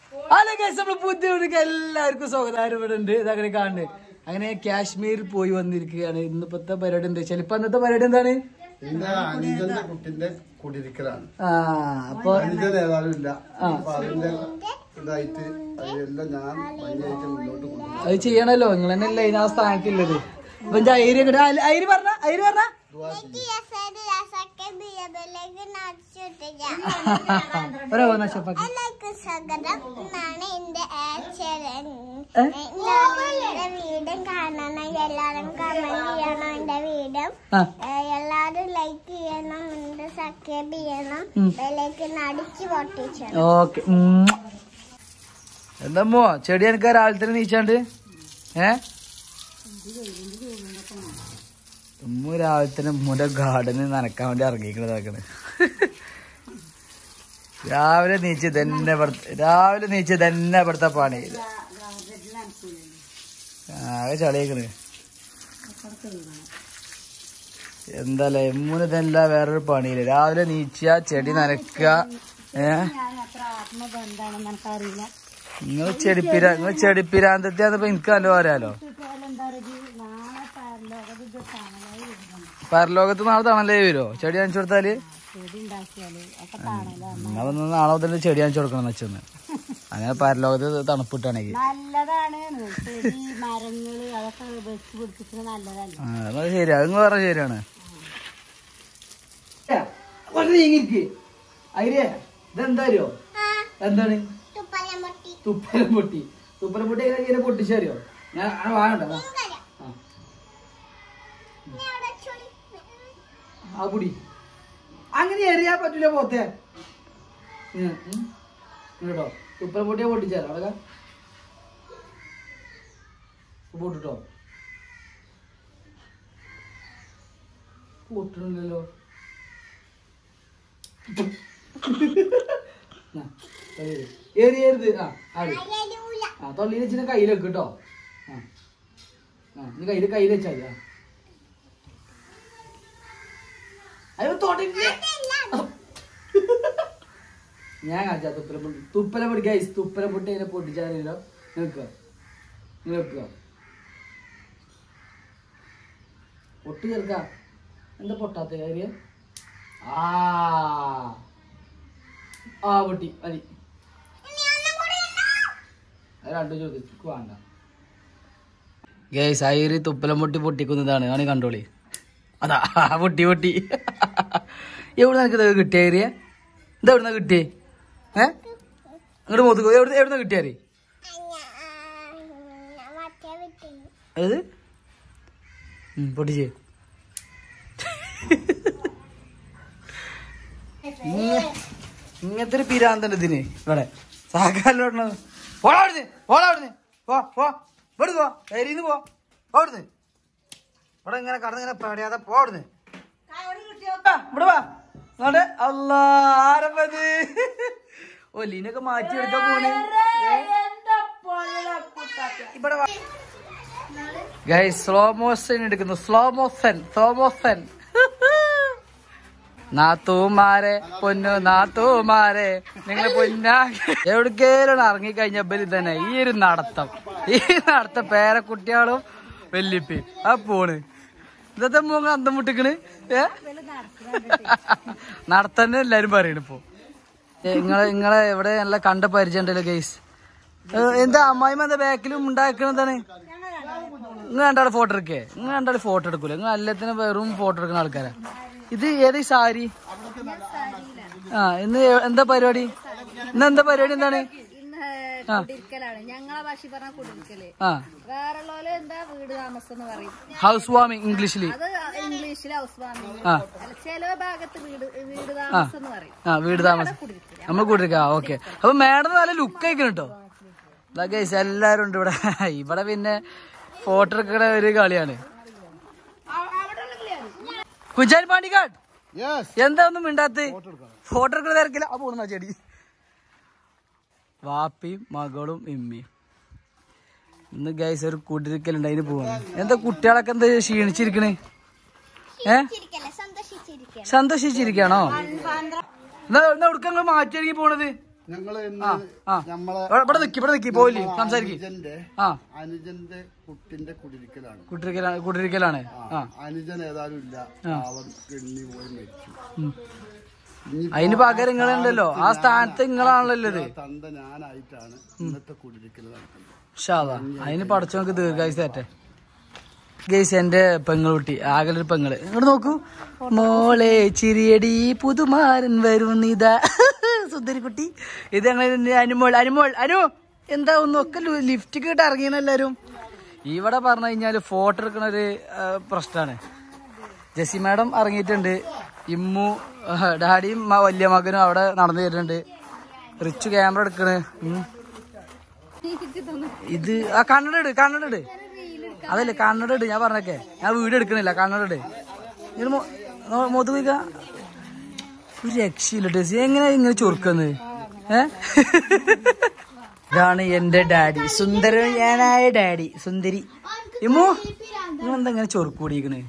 Hello guys, നമ്മള് പുതിയ എല്ലാവർക്കും സ്വാഗതം. ഇവിടെ ഉണ്ട് ഇതങ്ങനെ കാണുന്നത്. അങ്ങനെ കാശ്മീർ പോയി വന്നിരിക്കുകയാണ്. ഇന്നിപ്പത്തെ പരിപാടി എന്താ വെച്ചാൽ ഇപ്പൊ അന്നത്തെ പരിപാടി എന്താണ്? കുട്ടിന്റെ കുടിയിരിക്കലാണ്. അപ്പൊ ഏതായാലും ഇല്ല. അതിന്റെ ഇതായിട്ട് അതെല്ലാം ഞാൻ ഭംഗിയായിട്ട് മുന്നോട്ട് കൊണ്ടുപോകും. അത് ചെയ്യണല്ലോ, നിങ്ങൾ തന്നെ അല്ലേ ഇതിനാ സ്ഥാനത്തുള്ളത്. അപ്പൊ ഐര് പറഞ്ഞ വീടും കാണണം, എല്ലാരും കമന്റ് ചെയ്യണം, എന്റെ വീടും എല്ലാരും ലൈക്ക് ചെയ്യണം, സബ്സ്ക്രൈബ് ചെയ്യണം, ബെല്ലൈക്കൺ അടിച്ചു പൊട്ടിച്ചണം. ഓക്കെ. എന്തമ്മോ ചെടി എനിക്ക് രാവിലെ തന്നെ നീച്ചാണ്ട് ഉമ്മ രാവിലെ തന്നെ ഉമ്മൂന്റെ ഗാർഡന് നനക്കാൻ വേണ്ടി ഇറങ്ങിക്കണതാക്കണ്. രാവിലെ നീച്ച് തന്നെ ഇവിടുത്തെ പണി ആകെ ചളിയേക്കണ്. എന്താല്ലേ ഉമ്മൂന് ഇതല്ല വേറൊരു പണിയില്ല. രാവിലെ നീച്ച ചെടി നനക്കുക. നിങ്ങൾ ചെടിപ്പിരാന്തത്തിയാന്നിപ്പോ എനിക്ക് നല്ല പറയാലോ. പരലോകത്ത് നാളെ തണലേ വരുമോ ചെടി കാണിച്ചു കൊടുത്താല്? അതൊന്ന് നാളെ മുതൽ ചെടി കാണിച്ചു കൊടുക്കണം എന്ന് വെച്ചെന്ന്. അങ്ങനെ പരലോകത്ത് തണുപ്പിട്ടാണെങ്കിൽ അത് ശരിയാ. അത് നിങ്ങൾ പറഞ്ഞ ശരിയാണ്. ഇതെന്തായോ? എന്താണ് തുപ്പലം പൊട്ടി? തുപ്പലം പൊട്ടി എങ്ങനെ പൊട്ടിച്ചറിയോ? ഞാൻ വാങ്ങണ്ട ആ പൊടി അങ്ങനെ എറിയാൻ പറ്റൂല പോത്തെ കേട്ടോ. തുപ്പലം പൊട്ടിയാ പൊട്ടിച്ചാലോ അവിടെ പൊട്ടിട്ടോ? പൊട്ടണില്ലല്ലോ. എറിയരുത്. തൊള്ളിയിൽ വെച്ചിട്ട് കയ്യിൽ വെക്ക് കേട്ടോ. നീ കയ്യിൽ വെച്ചാൽ മതി. ഞാൻ കാണിച്ചാ തുപ്പല പൊടി ഗൈസ്. തുപ്പല പൊട്ടി അതിനെ പൊട്ടിച്ചാലോ? നിൽക്കുക പൊട്ടി ചേർക്ക. എന്താ പൊട്ടാത്ത കാര്യം? ആ പൊട്ടി മതി. അത് രണ്ടു ചോദിച്ചു വേണ്ട ഗൈസ്. അയിര് തുപ്പലം പൊട്ടിക്കുന്നതാണ്. ആണ് കണ്ടോളി. അതാ പൊട്ടി. എവിടെ നിനക്ക് കിട്ടിയ ഏരിയ? എന്താ എവിടുന്ന കിട്ടിയേ? അങ്ങോട്ട് മോത്തുക്കോ. എവിടുന്ന കിട്ടിയാര്? ഏത് പൊട്ടിച്ചേ? ഇങ്ങനത്തെ ഒരു പിരാന്തണ്ട് ഇതിന് ഇവിടെ. സാക്കാലോടന്ന് പോടാവിടുന്ന് പോടുന്ന് ഇവിടെ ഇങ്ങനെ കടന്നിങ്ങനെ പണിയാതെ പോടുന്ന് ഇവിടെ വാ. അല്ലാ ആരപ്പത്? ഒല്ലീനൊക്കെ മാറ്റി എടുക്കാൻ പോണേ. ഇവിടെ ഗൈസ് സ്ലോ മോഷൻ എടുക്കുന്നു. Slow motion. നാത്തൂമാരെ പൊന്നു നാത്തൂമാരെ നിങ്ങൾ പൊന്നാ എവിടേക്കേലും ഇറങ്ങിക്കഴിഞ്ഞ ബലി തന്നെ ഈ ഒരു നടത്തം പേരക്കുട്ടികളും വെല്ലിപ്പി ആ പോണ്. ഇന്നത്തെ മൂങ്ങ അന്തം മുട്ടിക്കണ്. നടത്തന്നെ എല്ലാരും പറയണ. ഇപ്പൊ നിങ്ങളെ ഇവിടെ നല്ല കണ്ട പരിചയം ഉണ്ടല്ലോ ഗൈസ്. എന്താ അമ്മായിമ്മ എന്താ ബാക്കിലും ഉണ്ടാക്കണെന്താണ്? നിങ്ങൾ രണ്ടാളെ ഫോട്ടോ എടുക്കേ? നിങ്ങൾ രണ്ടാളെ ഫോട്ടോ എടുക്കൂല? നിങ്ങൾ എല്ലാത്തിനും വെറും ഫോട്ടോ എടുക്കുന്ന ആൾക്കാരാ. ഇത് ഏത് സാരി? ഇന്ന് എന്താ പരിപാടി? ഇന്നെന്താ പരിപാടി? എന്താണ്? ഹൗസ് വാമിങ് ഇംഗ്ലീഷില്. വീട് താമസം നമ്മൾ കൂട്ടിരിക്ക. ഓക്കെ. അപ്പൊ മാഡം നല്ല ലുക്ക് ആയിക്കണം കേട്ടോ. ഗൈസ് എല്ലാരും ഉണ്ട് ഇവിടെ. ഇവിടെ പിന്നെ ഫോട്ടോ എടുക്കുന്ന ഒരു കളിയാണ്. കുഞ്ചാൻ പാണ്ടിക്കാട് എന്താ ഒന്നും മിണ്ടാത്ത? ഫോട്ടോ എടുക്കുന്ന തിരക്കില്ല. ആ പോണ ചെടി വാപ്പിയും മകളും ഇമ്മയും. ഇന്ന് ഗൈസ് ഒരു കുടിരിക്കലുണ്ട്, അതിന് പോവാണ്. എന്താ കുട്ടികളൊക്കെ എന്താ ക്ഷീണിച്ചിരിക്കണേ? സന്തോഷിച്ചിരിക്കണോ? എന്നാ എവിടേക്ക് മാറ്റി ഒരുങ്ങി പോണത്? ഞങ്ങള് നമ്മളെ ഇവിടെ നിക്കി പോയില്ലേ സംസാരിക്കും. അനുജന്റെ കുട്ടിന്റെ കുടിരിക്കലാണ്. കുടിരിക്കലാണ്. അനുജൻ ഏതായാലും ഇല്ല, അവൻ എണ്ണി പോയി മരിച്ചു. അതിന് പകരം നിങ്ങളുണ്ടല്ലോ, ആ സ്ഥാനത്ത് നിങ്ങളാണല്ലോ ഇത്. തന്ത ഞാനായിട്ടാണ് ഇന്നത്തെ കുടിരിക്കൽ നടക്കുന്നത്. അതിന് പടച്ചോക്ക് ദീർഘായുസ് തരട്ടെ. ഗൈസ് എന്റെ പെങ്ങളുട്ടി, ആകലൊരു പെങ്ങള്. ഇങ്ങോട്ട് നോക്കൂ, മോളെ ചിരിയടി പുതുമാരൻ വരുന്നിതാ സുന്ദരിക്കുട്ടി. ഇത് ഞങ്ങൾ അനു എന്താ ഒന്നൊക്കെ ലിഫ്റ്റ് കിട്ട് ഇറങ്ങിയെന്ന് എല്ലാരും. ഇവിടെ പറഞ്ഞു കഴിഞ്ഞാല് ഫോട്ടോ എടുക്കണ ഒരു പ്രശ്നമാണ്. ജെസി മാഡം ഇറങ്ങിയിട്ടുണ്ട്, ഇമ്മു ഡാഡിയും വലിയ മകനും അവിടെ നടന്നു വരുന്നുണ്ട്. റിച്ചു ക്യാമറ എടുക്കണ്. ഇത് ആ കണ്ണട ഇട് അതല്ലേ കണ്ണട ഇട്. ഞാൻ പറഞ്ഞൊക്കെ ഞാൻ വീഡിയോ എടുക്കണില്ല, കണ്ണട ഇട്. മുഖത്ത് പോയിക്ക. ഒരു രക്ഷയില്ല ഡെസി, എങ്ങനെ ഇങ്ങനെ ചൊറുക്കുന്നത്? ഇതാണ് എന്റെ ഡാഡി, സുന്ദരനായ ഡാഡി, സുന്ദരി. ഇമ്മു നിങ്ങളെന്താ ഇങ്ങനെ ചൊറുക്ക് കൂടിയിരിക്കണേ?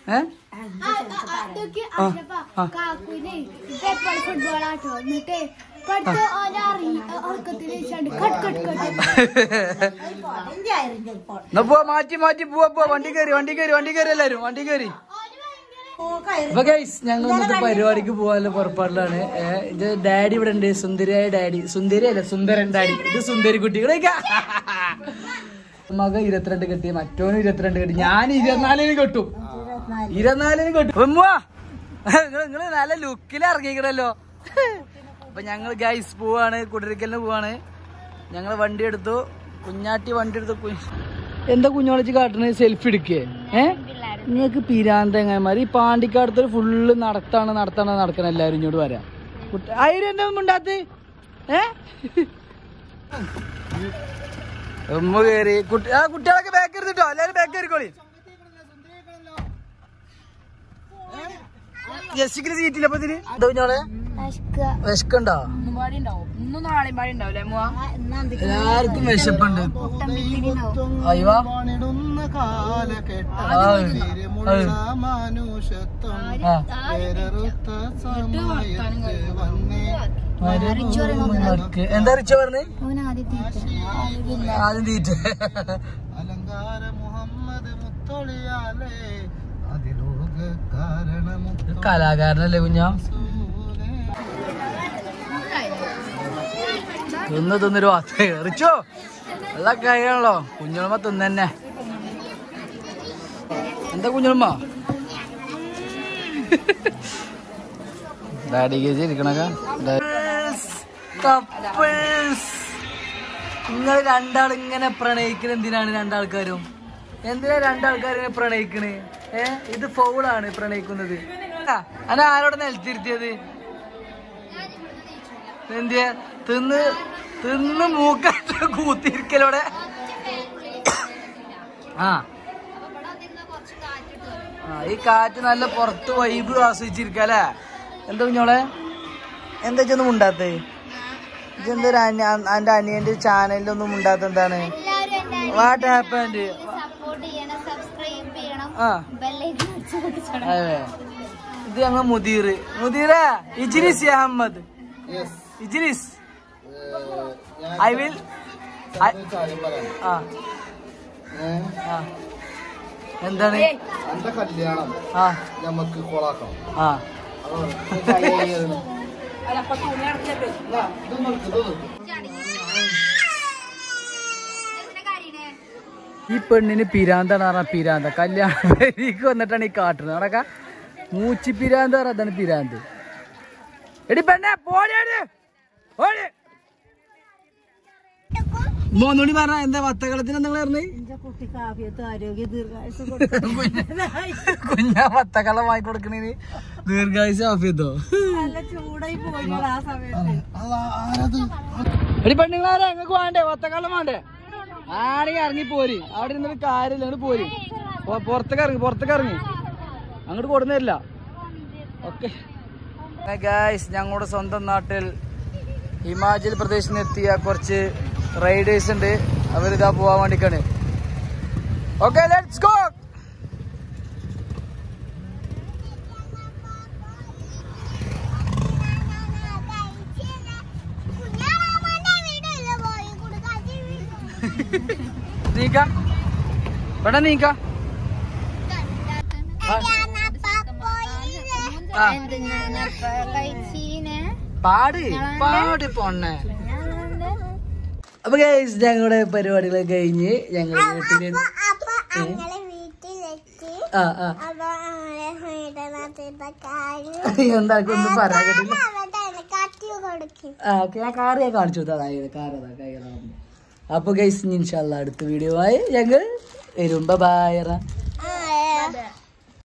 മാറ്റി പോവാ. വണ്ടി കയറി എല്ലാരും, വണ്ടി കയറി. അപ്പൊ ഗൈസ് ഞങ്ങൾ ഇന്നത്തെ പരിപാടിക്ക് പോകാനുള്ള പുറപ്പാടിലാണ്. ഇത് ഡാഡി ഇവിടെ ഉണ്ട്, സുന്ദരിയായ ഡാഡി. സുന്ദരി അല്ല, സുന്ദരൻ ഡാഡി. ഇത് സുന്ദരി കുട്ടികളെ മക 22 കെട്ടി, മറ്റോനും 22 കെട്ടി, ഞാൻ 24 കെട്ടും. 24 കെട്ടും. നിങ്ങള് നല്ല ലുക്കിൽ ഇറങ്ങിക്കണല്ലോ. അപ്പൊ ഞങ്ങൾ ഗൈസ് പോവാണ്, കുടിരിക്കലിന് പോവാണ്. ഞങ്ങള് വണ്ടി എടുത്തു, കുഞ്ഞാട്ടി വണ്ടി എടുത്തു. എന്താ കുഞ്ഞോളിച്ച് കാട്ടണ? സെൽഫി എടുക്കേ? നിങ്ങൾക്ക് പിരാന്തങ്ങന്മാർ. ഈ പാണ്ടിക്കാടത്തൊരു ഫുള്ള് നടക്കണ എല്ലാരും ഇങ്ങോട്ട് വരാം. ആയിരം എന്താ ഉണ്ടാത്ത ഉമ്മ കയറി. കുട്ടികളൊക്കെ ബാക്ക് കയറിട്ടോ, എല്ലാരും ബാക്ക് കയറിക്കോളി. ജെസ്സിക്ക് സീറ്റില്ല. അപ്പൊ ഇതിന് എന്താ കുഞ്ഞോളെ വിശക്കുണ്ടോ? എല്ലാവർക്കും വിശപ്പുണ്ട്. അയ്യോ എന്താ റിച്ച പറഞ്ഞ്? ആദ്യം തീറ്റ കലാകാരനല്ലേ കുഞ്ഞാ? തിന്നൊരു റിച്ചോ നല്ല കഴിയാണല്ലോ. കുഞ്ഞുമ്മ തിന്നെ. എന്താ കുഞ്ഞുമ്മ ഡാഡി കേജി ഇരിക്കണൊക്കെ? നിങ്ങൾ രണ്ടാളും ഇങ്ങനെ പ്രണയിക്കണ എന്തിനാണ്? രണ്ടാൾക്കാരും എന്തിനാ രണ്ടാൾക്കാരും പ്രണയിക്കണേ? ഇത് ഫൗളാണ് പ്രണയിക്കുന്നത്. അന ആരോടെ നിലത്തിരുത്തിയത്? എന്തിയാ തിന്ന് മൂക്കാട്ട് കൂത്തിരിക്കലോടെ. ഈ കാറ്റ് നല്ല പുറത്ത് വൈബ് ആസ്വദിച്ചിരിക്കല്ലേ? എന്താ കുഞ്ഞോളെ എന്താ ഇതൊന്നും ഉണ്ടാത്തേ? ഇതെന്തൊരു എന്റെ അനിയന്റെ ചാനലിലൊന്നും ഉണ്ടാത്ത എന്താണ്? What happened? അതെ, ഇത് ഞങ്ങൾ മുദീറ ഇജ്ലിസ് അഹമ്മദ്. ഇജ്ലിസ് ഐ വിൽ എന്താണ് എന്റെ കല്യാണം നമുക്ക് കൊളാക്കണം. ഈ പെണ്ണിന് പിരാന്താണ് പറഞ്ഞ പിരാന്ത. കല്യാണ പേരിക്ക് വന്നിട്ടാണ് ഈ കാട്ടുന്നത്. നടക്ക മൂച്ചി പിരാന്ത് പറഞ്ഞ അതാണ് പിരാന്ത്. എടി പെണ്ണെ പോടി. മോന്നോടി പറഞ്ഞ എന്താ വത്തകളത്തിന് നിങ്ങൾ പറഞ്ഞേ? കുഞ്ഞാ വത്തക്കള്ള വാങ്ങി കൊടുക്കണേന് ദീർഘായുസ് ആഫിയത്തോ? എടി പെണ്ണുങ്ങളാരാ നിങ്ങൾക്ക് വേണ്ടേ വത്തക്കള്ളം വേണ്ടേ? ആണെങ്കിൽ ഇറങ്ങി പോരി. അവിടെ ഇരുന്നൊരു കാര്യമില്ല, അങ്ങോട്ട് പോരി. പുറത്തേക്ക് ഇറങ്ങി അങ്ങോട്ട് കൊടുന്നില്ല. ഓക്കെ ഗായ്സ്, ഞങ്ങളുടെ സ്വന്തം നാട്ടിൽ ഹിമാചൽ പ്രദേശിൽ നിന്ന് എത്തിയ കുറച്ച് റൈഡേഴ്സ് ഉണ്ട്. അവരിതാ പോവാൻ വേണ്ടിക്കാണ്. Okay let's go. നീക്ക ഇവിടെ നീക്ക പാട് പാട് പൊണ്ണേ. അപ്പൊ ഗൈസ് ഞങ്ങളുടെ പരിപാടികളൊക്കെ കഴിഞ്ഞ് ഞങ്ങൾ വീട്ടില് എന്താക്കൊന്നും പറയാൻ ഞാൻ കാറ് കാണിച്ചു അതായത് കാറ്. അപ്പൊ ഗൈസ് ഇൻഷാല്ലാ അടുത്ത വീഡിയോ ആയി ഞങ്ങൾ വരും. ബൈ.